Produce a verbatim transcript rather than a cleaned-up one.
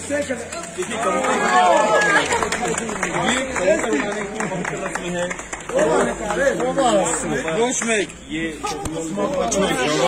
देखिए काउंटर उठाने की मुख्य रस्म है। ये